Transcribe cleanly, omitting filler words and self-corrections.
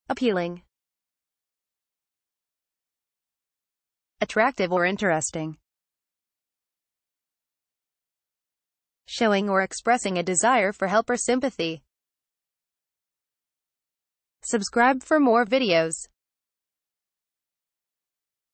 appealing, attractive or interesting, showing or expressing a desire for help or sympathy. Subscribe for more videos.